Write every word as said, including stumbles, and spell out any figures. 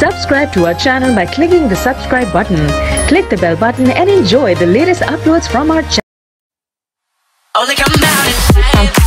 Subscribe to our channel by clicking the subscribe button. Click the bell button and enjoy the latest uploads from our channel. Oh, they come down inside.